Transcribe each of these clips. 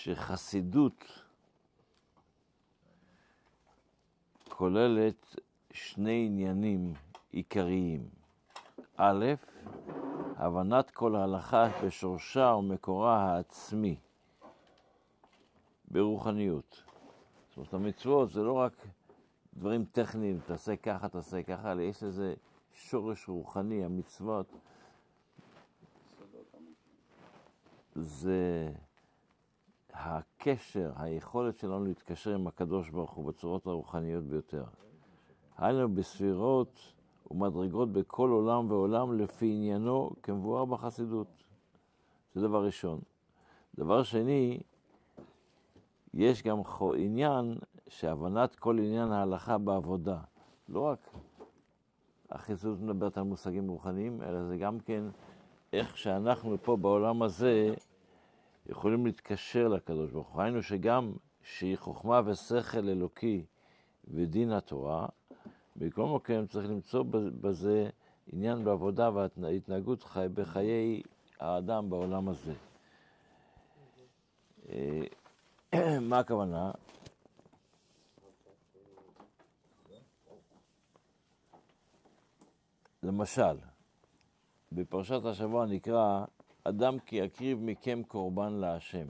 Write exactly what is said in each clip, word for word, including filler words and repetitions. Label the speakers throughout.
Speaker 1: שחסידות כוללת שני עניינים עיקריים. א', הבנת כל ההלכה בשורשה ומקורה העצמי, ברוחניות. זאת אומרת, המצוות זה לא רק דברים טכניים, תעשה ככה, תעשה ככה, אלא יש לזה שורש רוחני. המצוות זה הקשר, היכולת שלנו להתקשר עם הקדוש ברוך הוא בצורות הרוחניות ביותר. היינו בספירות ומדרגות בכל עולם ועולם לפי עניינו כמבואר בחסידות. זה דבר ראשון. דבר שני, יש גם עניין שהבנת כל עניין ההלכה בעבודה. לא רק החסידות מדברת על מושגים רוחניים, אלא זה גם כן איך שאנחנו פה בעולם הזה יכולים להתקשר לקדוש ברוך הוא. ראינו שגם שהיא חוכמה ושכל אלוקי ודין התורה, בכל מקום צריך למצוא בזה עניין בעבודה והתנהגות חי, בחיי האדם בעולם הזה. מה הכוונה? למשל, בפרשת השבוע נקרא, אדם כי יקריב מכם קורבן להשם.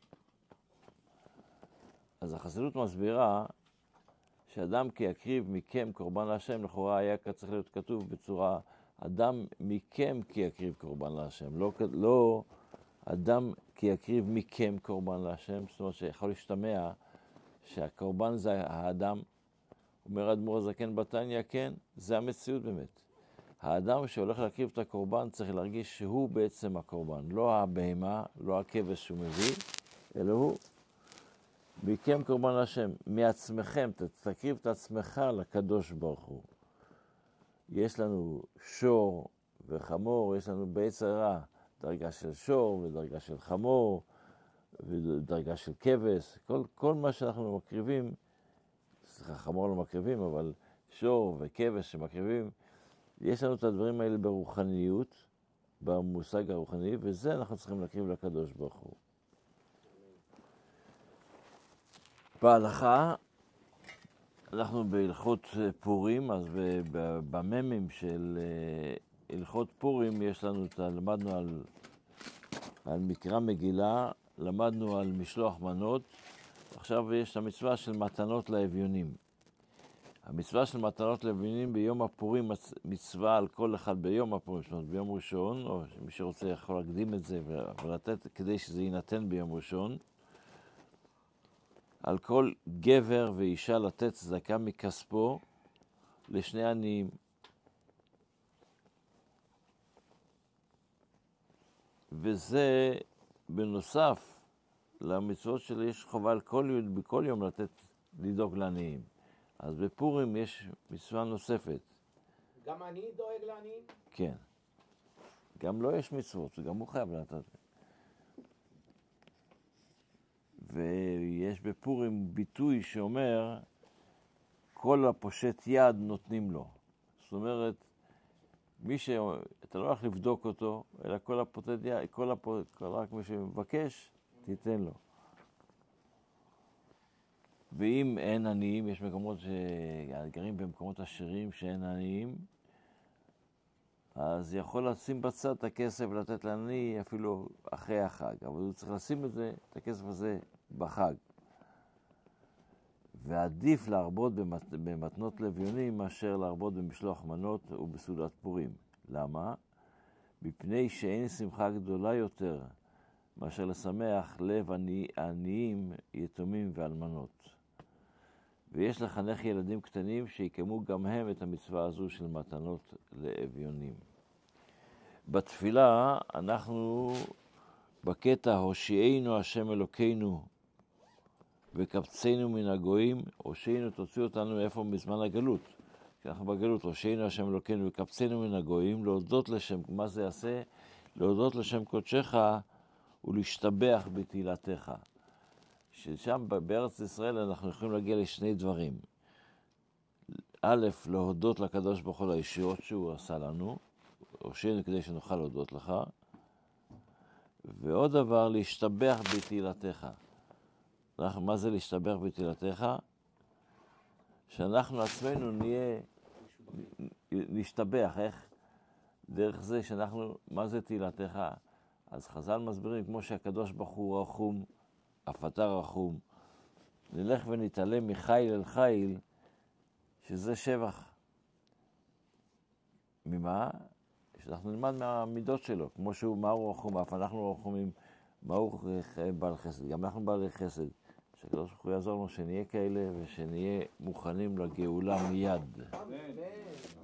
Speaker 1: אז החסידות מסבירה שאדם כי יקריב מכם קורבן להשם, לכאורה היה צריך להיות כתוב בצורה, אדם מכם כי יקריב קורבן להשם, לא, לא אדם כי יקריב מכם קורבן להשם, זאת אומרת שיכול להשתמע שהקורבן זה האדם, אומר האדמו"ר הזקן בתניא, כן, זה המציאות באמת. האדם שהולך להקריב את הקורבן צריך להרגיש שהוא בעצם הקורבן, לא הבהמה, לא הכבש שהוא מביא, אלא הוא. מכם קורבן להשם, מעצמכם, תקריב את עצמך לקדוש ברוך הוא. יש לנו שור וחמור, יש לנו בעץ הרע, דרגה של שור ודרגה של חמור ודרגה של כבש. כל, כל מה שאנחנו מקריבים, סליחה, חמור לא מקריבים, אבל שור וכבש שמקריבים, יש לנו את הדברים האלה ברוחניות, במושג הרוחני, וזה אנחנו צריכים להקריב לקדוש ברוך הוא. בהלכה, אנחנו בהלכות פורים, אז בממים של הלכות פורים יש לנו, למדנו על, על מקרא מגילה, למדנו על משלוח מנות, עכשיו יש המצווה של מתנות לאביונים. המצווה של מתנות לאביונים ביום הפורים, מצווה על כל אחד ביום הפורים, זאת אומרת ביום ראשון, או מי שרוצה יכול להקדים את זה ולתת כדי שזה יינתן ביום ראשון, על כל גבר ואישה לתת צדקה מכספו לשני עניים. וזה בנוסף למצוות של יש חובה על כל יום, בכל יום לתת, לדאוג לעניים. אז בפורים יש מצווה נוספת.
Speaker 2: גם אני דואג לעניים?
Speaker 1: כן. גם לא יש מצוות, וגם הוא חייב לתת. ויש בפורים ביטוי שאומר, כל הפושט יד נותנים לו. זאת אומרת, מי ש... אתה לא הולך לבדוק אותו, אלא כל הפושט יד, כל הפושט, כל רק מי שמבקש, תיתן לו. ואם אין עניים, יש מקומות שגרים במקומות עשירים שאין עניים, אז יכול לשים בצד את הכסף ולתת לעני אפילו אחרי החג. אבל הוא צריך לשים את זה, את הכסף הזה בחג. ועדיף להרבות במת... במתנות לוויונים מאשר להרבות במשלוח מנות ובסעודת פורים. למה? מפני שאין שמחה גדולה יותר מאשר לשמח לב עני... עניים, יתומים ואלמנות. ויש לחנך ילדים קטנים שיקיימו גם הם את המצווה הזו של מתנות לאביונים. בתפילה אנחנו בקטע הושיענו השם אלוקינו וקבצנו מן הגויים, הושיענו תוציאו אותנו איפה בזמן הגלות. כי אנחנו בגלות, הושיענו השם אלוקינו וקבצנו מן הגויים, להודות לשם, מה זה יעשה? להודות לשם קודשך ולהשתבח בתהילתך. ששם בארץ ישראל אנחנו יכולים להגיע לשני דברים. א', להודות לקדוש ברוך הוא לישועות שהוא עשה לנו, הושיענו כדי שנוכל להודות לך, ועוד דבר, להשתבח בתהילתך. מה זה להשתבח בתהילתך? שאנחנו עצמנו נהיה, נשתבח, איך? דרך זה שאנחנו, מה זה תהילתך? אז חז"ל מסבירים, כמו שהקדוש ברוך הוא רחום, אף אתה רחום, נלך ונתעלם מחיל אל חיל, שזה שבח. ממה? שאנחנו נלמד מהמידות שלו, כמו שהוא, מה הוא רחום, אף אנחנו רחומים, מה הוא בעל חסד, גם אנחנו בעלי חסד, שהקדוש ברוך הוא יעזור לנו שנהיה כאלה ושנהיה מוכנים לגאולה מיד.
Speaker 2: אמן.